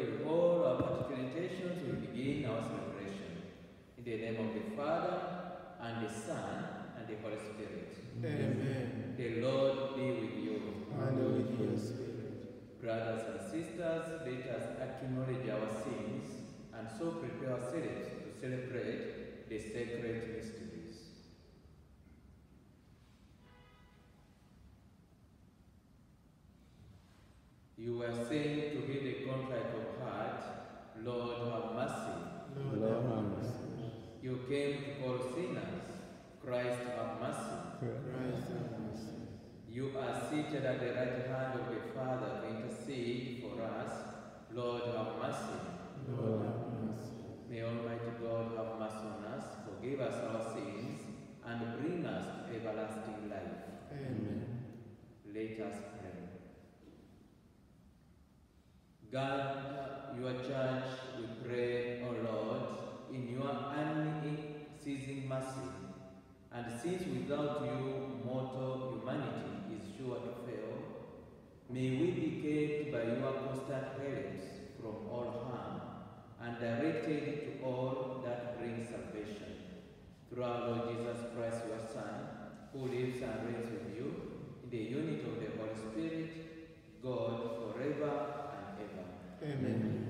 with all our particular intentions, we begin our celebration. In the name of the Father, and the Son, and the Holy Spirit. Amen. The Lord be with you. And with your spirit. Brothers and sisters, let us acknowledge our sins and so prepare ourselves to celebrate the sacred mysteries. You were saying to heal the contrite of heart, Lord have mercy. Lord have mercy. You came to call sinners, Christ have mercy. Christ have mercy. You are seated at the right hand of the Father to intercede for us, Lord have mercy. Lord have mercy. May Almighty God have mercy on us, forgive us our sins, and bring us to everlasting life. Amen. Let us pray. God, your church, we pray, O Lord, in your unceasing mercy, and since without you mortal humanity is sure to fail, may we be kept by your constant helps from all harm, and directed to all that brings salvation. Through our Lord Jesus Christ, your Son, who lives and reigns with you, in the unity of the Holy Spirit, God, forever and ever. Amen.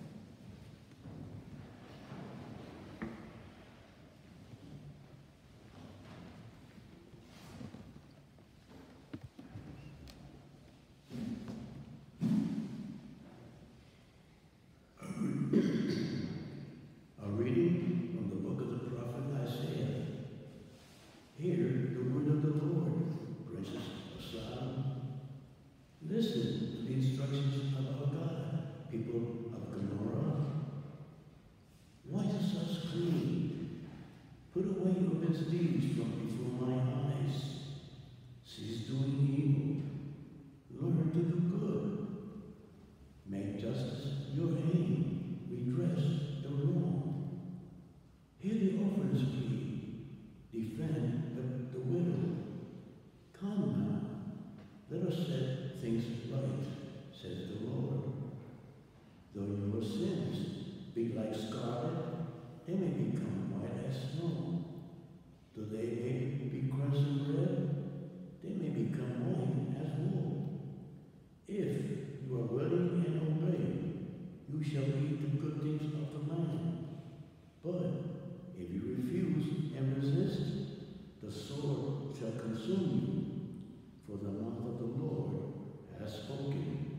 A reading from the book of the prophet Isaiah. Hear the word of the Lord, princes of Sodom. Listen to the instructions of our God, people of Gomorrah. Wipe yourselves clean. Put away your misdeeds from before my eyes. Cease doing evil. Learn to do good. Make justice your aim. Redress the wrong. Hear the orphans plea. Defend the widow. Come now, let us set things right, says the Lord. Though your sins be like scarlet, they may become white as snow. Though they may be crimson red, they may become white as wool. If you are willing and obey, you shall eat the good things of the land. But if you refuse and resist, the sword shall consume you, for the mouth of the Lord has spoken.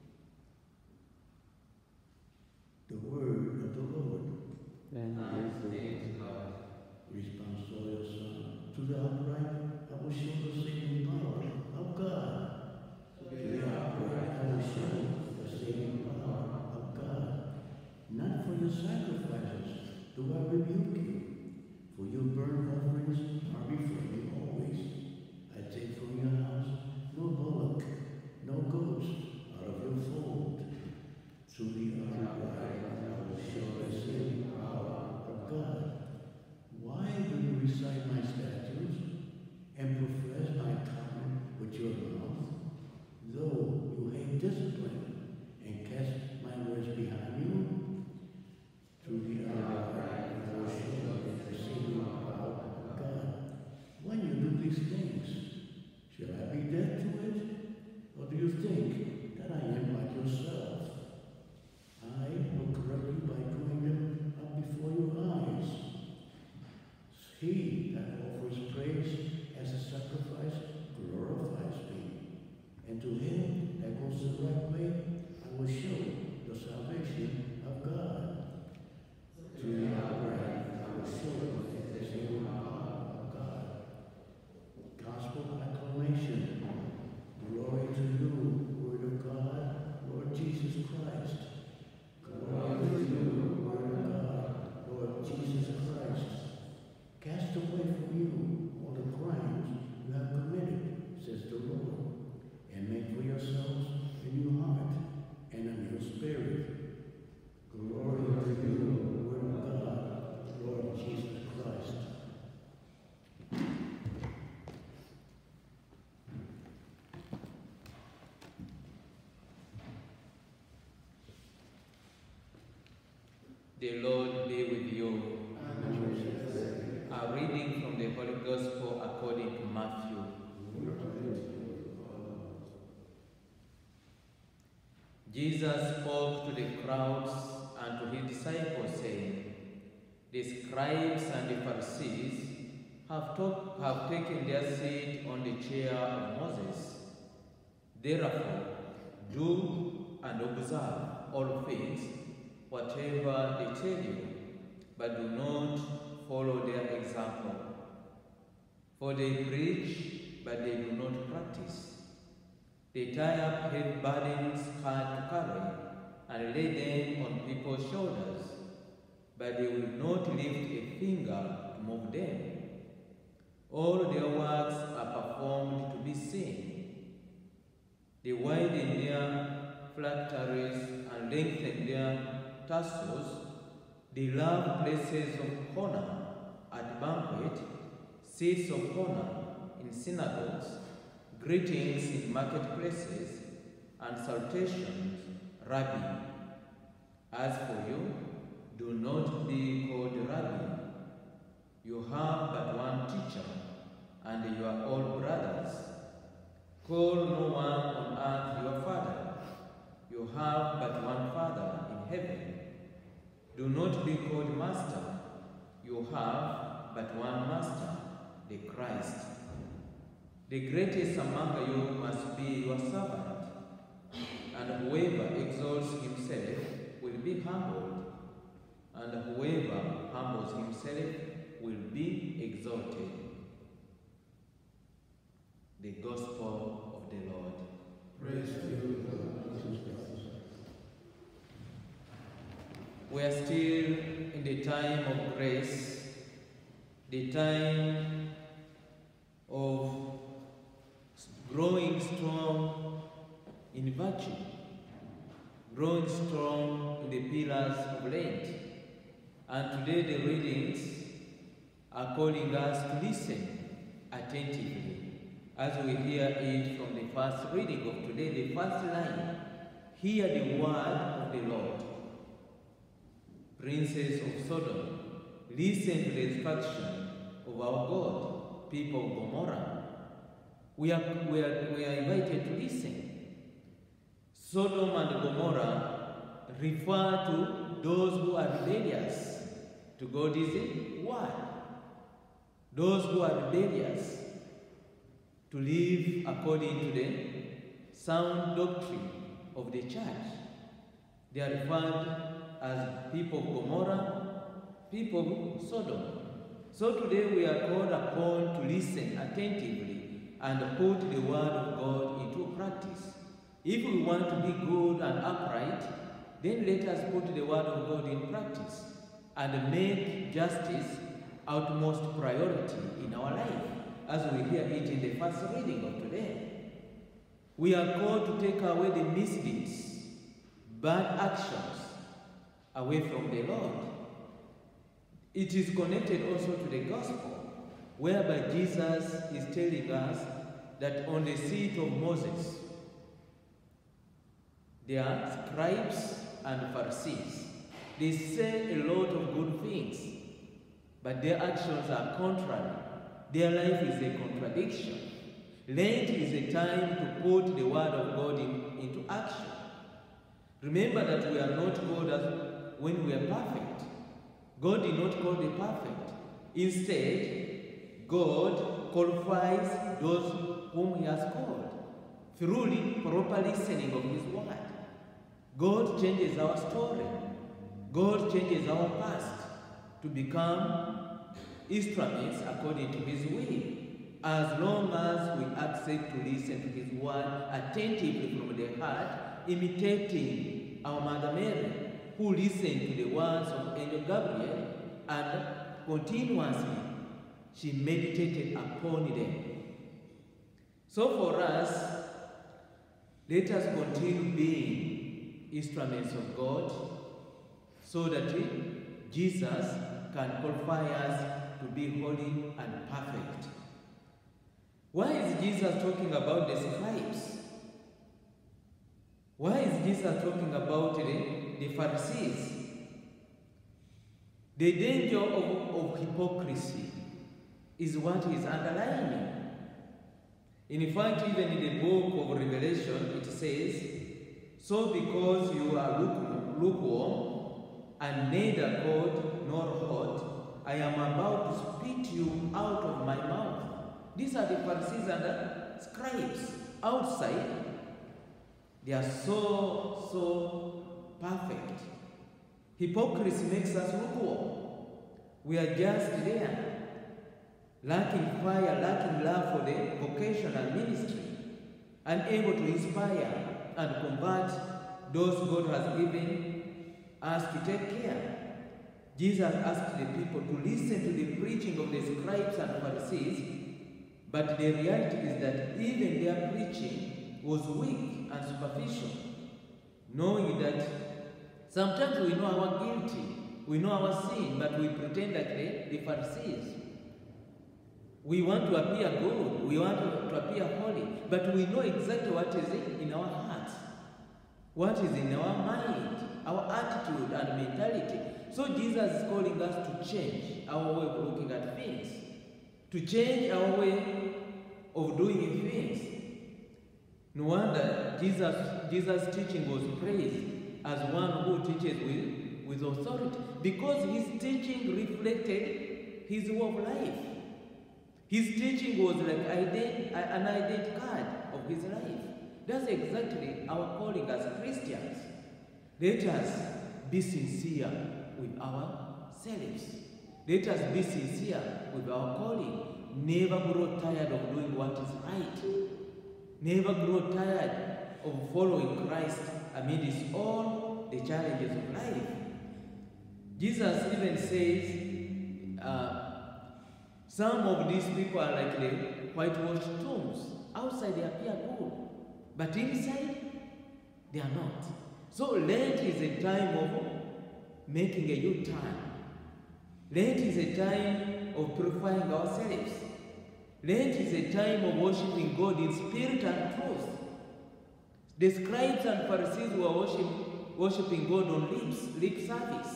The word of the Lord. Thanks be to God. Responsorial Son. To the upright I will show the saving power of God. To the upright I will show the saving power of God. Not for your sacrifices do I rebuke you, for your burnt offerings are before me always. I take from your house no bullock, no goats out of your fold. To the upright I will show the saving power of God. Why do you recite my statutes and profess my covenant with your mouth? Though you hate discipline and cast my words behind you, through the upright I will show the saving power of God. When you do these things, shall I be dead to it? Or do you think that I am like yourself? The Lord be with you. And with your spirit. A reading from the Holy Gospel according to Matthew. Jesus spoke to the crowds and to his disciples, saying, "The scribes and the Pharisees have taken their seat on the chair of Moses. Therefore, do and observe all things, whatever they tell you, but do not follow their example. For they preach, but they do not practice. They tie up heavy burdens hard to carry and lay them on people's shoulders, but they will not lift a finger to move them. All their works are performed to be seen. They widen their phylacteries and lengthen their tassels. They love places of honor at banquet, seats of honor in synagogues, greetings in marketplaces, and salutations, Rabbi. As for you, do not be called Rabbi. You have but one teacher, and you are all brothers. Call no one on earth your father. You have but one Father in heaven. Do not be called master. You have but one master, the Christ. The greatest among you must be your servant, and whoever exalts himself will be humbled, and whoever humbles himself will be exalted." The Gospel of the Lord. Praise to you, Lord Jesus Christ. We are still in the time of grace, the time of growing strong in virtue, growing strong in the pillars of Lent. And today the readings are calling us to listen attentively as we hear it from the first reading of today, the first line. Hear the word of the Lord. Princes of Sodom, listen to the instruction of our God. People of Gomorrah, we are invited to listen. Sodom and Gomorrah refer to those who are rebellious to God's word. Those who are rebellious to live according to the sound doctrine of the church. They are referred as people of Gomorrah, people of Sodom. So today we are called upon to listen attentively and put the word of God into practice. If we want to be good and upright, then let us put the word of God in practice and make justice utmost priority in our life, as we hear it in the first reading of today. We are called to take away the misdeeds, bad actions, away from the Lord. It is connected also to the gospel, whereby Jesus is telling us that on the seat of Moses, there are scribes and Pharisees. They say a lot of good things, but their actions are contrary. Their life is a contradiction. Lent is a time to put the word of God into action. Remember that we are not called as when we are perfect. God did not call the perfect. Instead, God qualifies those whom He has called through the proper listening of His word. God changes our story. God changes our past to become instruments according to His will, as long as we accept to listen to His word attentively from the heart, imitating our Mother Mary, who listened to the words of Angel Gabriel and continuously she meditated upon them. So for us, let us continue being instruments of God so that Jesus can qualify us to be holy and perfect. Why is Jesus talking about the scribes? Why is Jesus talking about the Pharisees? The danger of hypocrisy is what is underlying. In fact, even in the book of Revelation, it says, "So because you are lukewarm and neither cold nor hot, I am about to spit you out of my mouth." These are the Pharisees and the scribes. Outside, they are so perfect. Hypocrisy makes us lukewarm. We are just there, lacking fire, lacking love for the vocational ministry, unable to inspire and convert those God has given us to take care. Jesus asked the people to listen to the preaching of the scribes and Pharisees, but the reality is that even their preaching was weak and superficial, knowing that sometimes we know our guilty, we know our sin, but we pretend like the Pharisees. We want to appear good, we want to appear holy, but we know exactly what is in our hearts, what is in our mind, our attitude and mentality. So Jesus is calling us to change our way of looking at things, to change our way of doing things. No wonder Jesus' teaching was praised as one who teaches with authority, because his teaching reflected his way of life. His teaching was like an ID card of his life. That's exactly our calling as Christians. Let us be sincere with ourselves. Let us be sincere with our calling. Never grow tired of doing what is right. Never grow tired of following Christ amidst all the challenges of life. Jesus even says, some of these people are like the whitewashed tombs. Outside they appear good, but inside they are not. So Lent is a time of making a U-turn. Lent is a time of purifying ourselves. Lent is a time of worshiping God in spirit and truth. The scribes and Pharisees were worshiping God on lip service.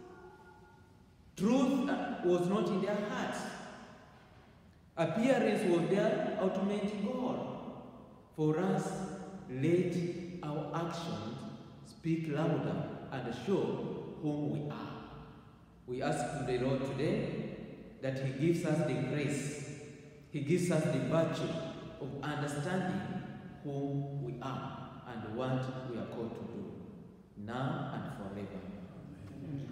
Truth was not in their hearts. Appearance was their ultimate goal. For us, let our actions speak louder and show whom we are. We ask the Lord today that He gives us the grace, He gives us the virtue of understanding who we are and what we are called to do, now and forever. Amen.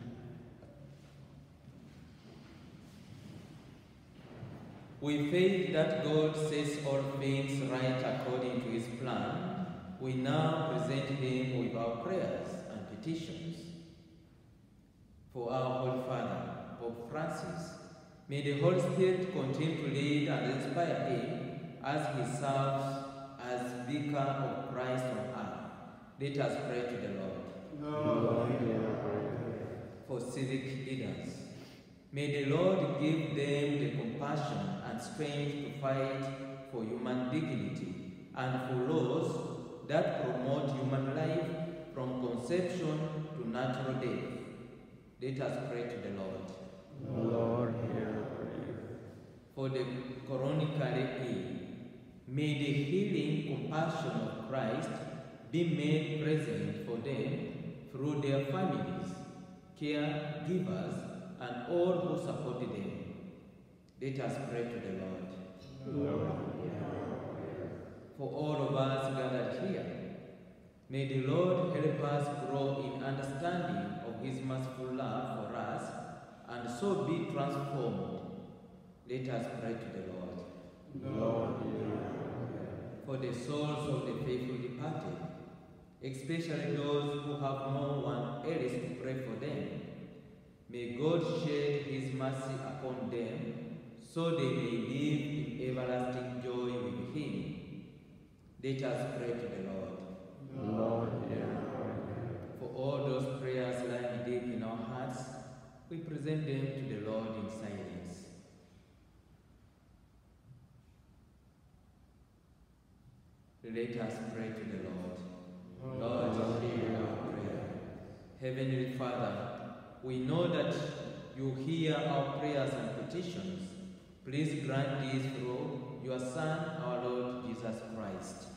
We faith that God sets all things right according to His plan. We now present Him with our prayers and petitions. For our Holy Father, Pope Francis, may the Holy Spirit continue to lead and inspire him as he serves as Vicar of Christ on earth. Let us pray to the Lord. Lord, for civic leaders, may the Lord give them the compassion and strength to fight for human dignity and for laws that promote human life from conception to natural death. Let us pray to the Lord. Lord, hear our prayer. For the chronically ill, may the healing compassion of Christ be made present for them through their families, caregivers, and all who support them. Let us pray to the Lord. Lord, For all of us gathered here, may the Lord help us grow in understanding of His merciful love for us and so be transformed. Let us pray to the Lord. Lord, for the souls of the faithful departed, especially those who have no one else to pray for them, may God shed His mercy upon them so they may live in everlasting joy with Him. Let us pray to the Lord. Lord, For all those prayers lying deep in our hearts, we present them to the Lord in silence. Let us pray to the Lord. Lord, hear our prayer. Heavenly Father, we know that you hear our prayers and petitions. Please grant this through your Son, our Lord Jesus Christ.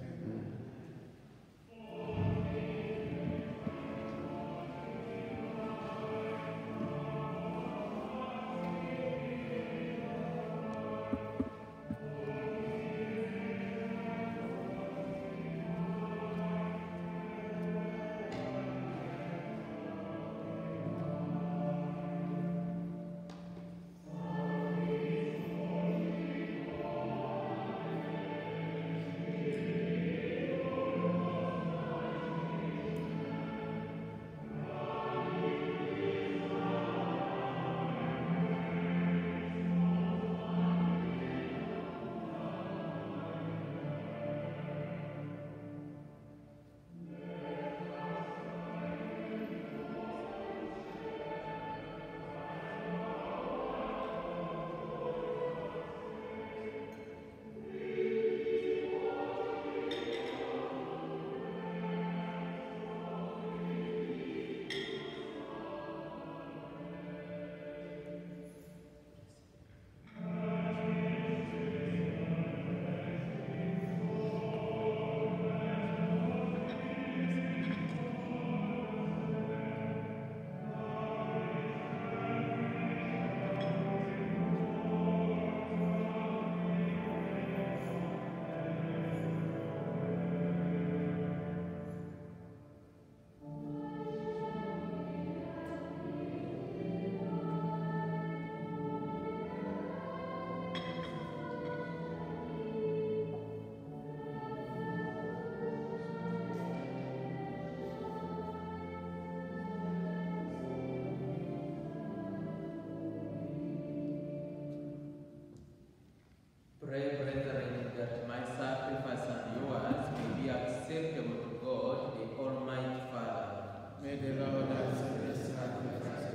Pray, brethren, that my sacrifice and yours may be acceptable to God, the Almighty Father. May the Lord accept this sacrifice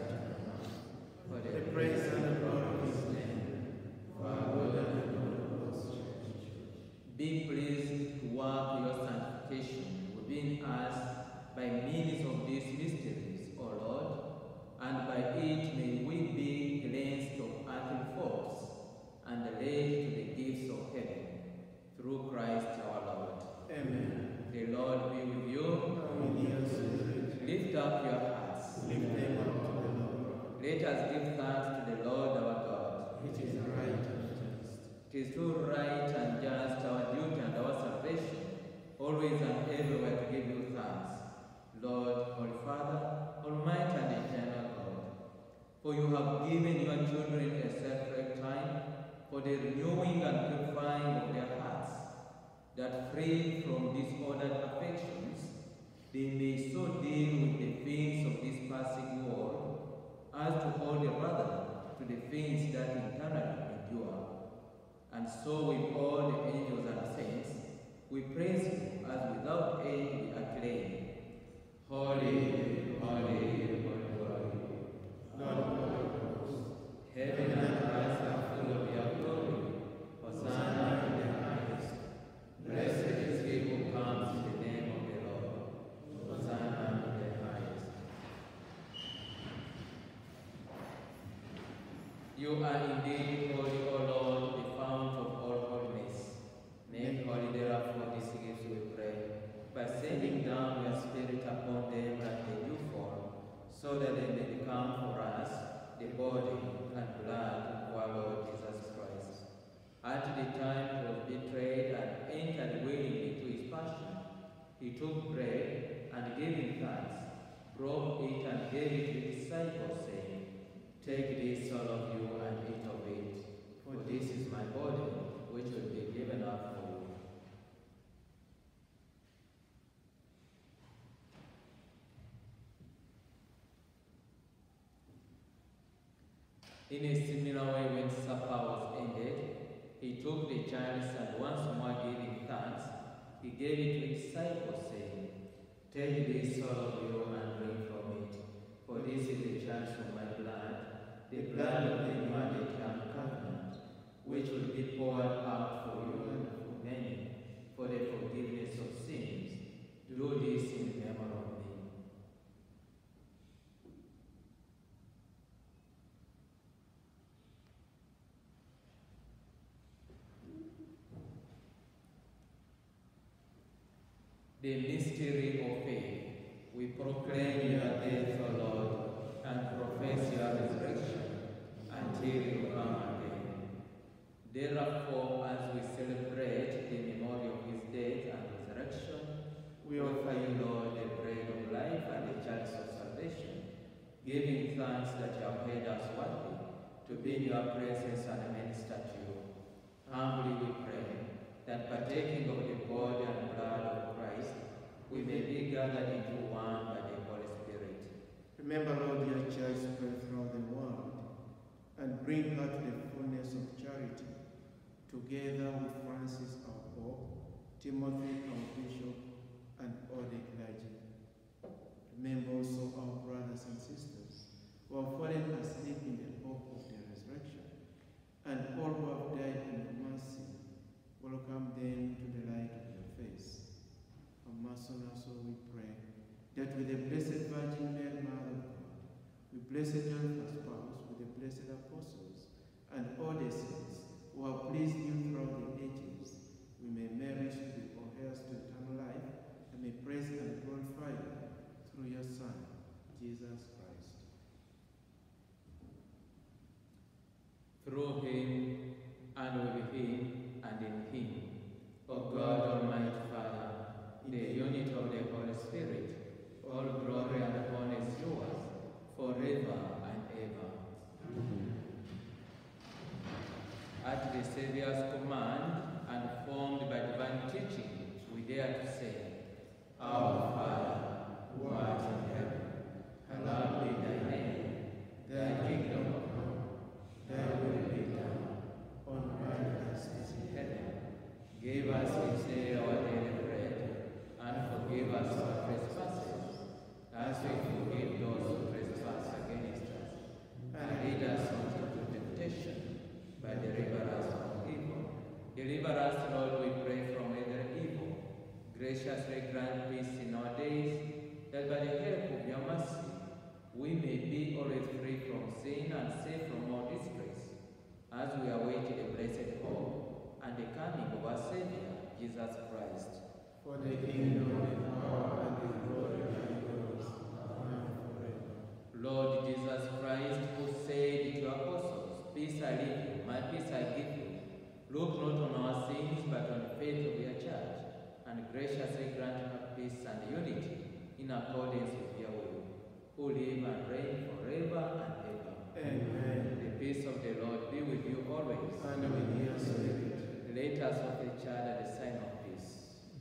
For the praise and the glory of his name, for our good and the good of God's church. Be pleased to work your sanctification within us by means of these mysteries, O Lord, and by it may we be cleansed of earthly faults and led to the gifts of heaven, through Christ our Lord. Amen. The Lord be with you. And with your spirit, Lift up your hearts. lift them up to the Lord. Let us give thanks to the Lord our God. It is right and just. It is too right and just, our duty and our salvation, always and everywhere to give you thanks, Lord, Holy Father, Almighty and eternal God. For you have given your children a sacred time for the renewing and purifying of their hearts, that freed from disordered affections, they may so deal with the things of this passing world as to hold rather to the things that eternally endure. And so with all the angels and saints, we praise you as without end we acclaim. Holy, holy, holy, holy, Lord God of hosts, heaven and earth are full of your glory. Hosanna in the highest. Blessed is he who comes in the name of the Lord. Hosanna in the highest. You are indeed holy, O Lord, the fount of all holiness. Make holy therefore these gifts, we pray, by sending down your Spirit upon them that they do fall, so that they may become for us the body and blood of our Lord Jesus Christ. At the time he was betrayed and entered willingly into his passion, he took bread and giving thanks, broke it and gave it to his disciples, saying, "Take this, all of you, and eat of it, for this is my body, which will be given up for you." In a similar way, when supper was ended, he took the chalice and once more giving thanks, he gave it to his disciples, saying, "Take this, all of you, and drink from it, for this is the chalice of my blood, the blood of the new and eternal covenant, which will be poured out for you and for many, for the forgiveness of sins. Do this in memory of me." The mystery of faith. We proclaim your death, O Lord, and profess your resurrection until you come again. Therefore, as we celebrate the memory of his death and resurrection, we offer you, Lord, the bread of life and the chalice of salvation, giving thanks that you have made us worthy to be in your presence and minister to you. Humbly we pray that partaking of the body and blood of Christ, we may be gathered into one by the Holy Spirit. Remember, Lord, your church spread throughout the world, and bring her to the fullness of charity, together with Francis, our Pope, Timothy, our Bishop, and all the clergy. Remember also our brothers and sisters who have fallen asleep in the hope of their resurrection, and all who have died in mercy. Welcome them to the light of your face. Have mercy on us, we pray, that with the Blessed Virgin Mary, Mother of God, with Blessed John, her spouse, with the blessed apostles, and all the saints who have pleased you throughout the ages, we may merit to be heirs to eternal life, and may praise and glorify you through your Son, Jesus Christ. Through him, and with him, and in him, O God, Almighty Father, in the unity of the Holy Spirit, all glory and honor is yours, forever and ever. At the Saviour's command, and formed by divine teaching, we dare to say, Our Father, who art in heaven, hallowed be thy name. Thy kingdom come, thy will be done, on earth as it is in heaven. Give us this day our daily bread, and forgive us our trespasses, as we forgive those who trespass against us. And lead us not into temptation, but deliver us from evil. Deliver us, Lord, we pray, from every evil. Graciously grant peace in our days, that by the help of your mercy, we may be always free from sin and safe from all disgrace, as we await the blessed hope and the coming of our Savior, Jesus Christ. For the kingdom, the power, and the glory are yours, now and forever. Lord Jesus Christ, who said to your apostles, Peace I leave you, my peace I give you, look not on our sins, but on the faith of your church, and graciously grant her peace and unity in accordance with your will, who live and reign forever and ever. Amen. The peace of the Lord be with you always. And with your spirit. Let us offer each other the sign of peace.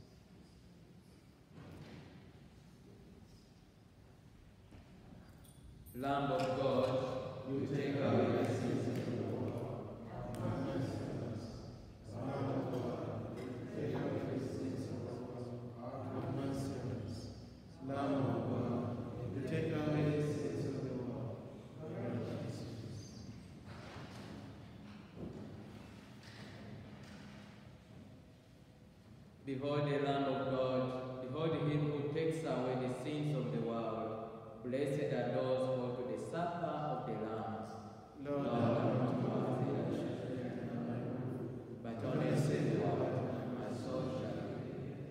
Lamb of God, you take away the sins of the world. Have mercy on us. Lamb of God, take away the sins of the world. Have mercy on us. Lamb of God, you take away the sins of the world. Have mercy on us. Behold the Lamb of God, behold him who takes away the sins of the world. Blessed are those who go to the supper of the Lamb. Lord, Lord, I'm not worthy that you should enter my roof, but only say the word, and my soul shall be healed.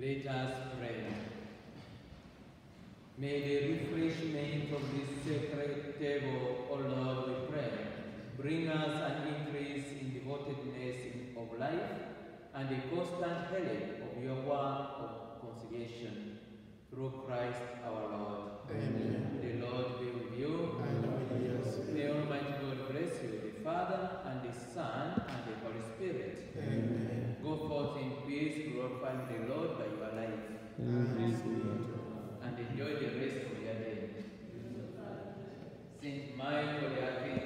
Let us pray. May the refreshment of this sacred table, O Lord, we pray, bring us an increase in devotedness of life and a constant help of your work of conciliation. Through Christ our Lord. Amen. The Lord be with you. And with your spirit. May Almighty God bless you, the Father, and the Son, and the Holy Spirit. Amen. Go forth in peace, glorifying the Lord by your life, and enjoy the rest of your day. Saint Michael, the Archangel,